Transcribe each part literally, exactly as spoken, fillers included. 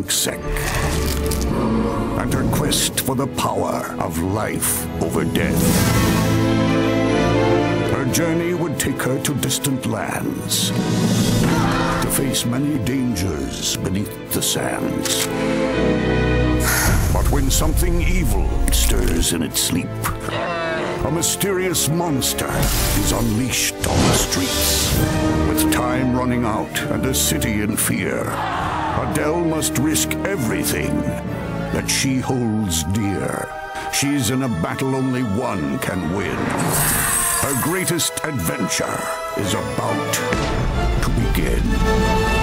BLANC-S E C, and her quest for the power of life over death. Her journey would take her to distant lands, to face many dangers beneath the sands. But when something evil stirs in its sleep, a mysterious monster is unleashed on the streets. With time running out and a city in fear, Adele must risk everything that she holds dear. She's in a battle only one can win. Her greatest adventure is about to begin.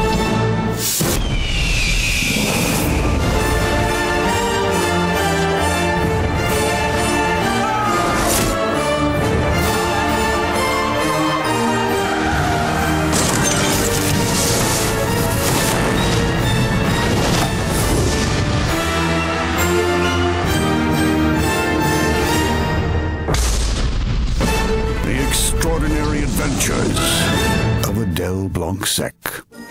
Extraordinary Adventures of Adele BLANC-S E C.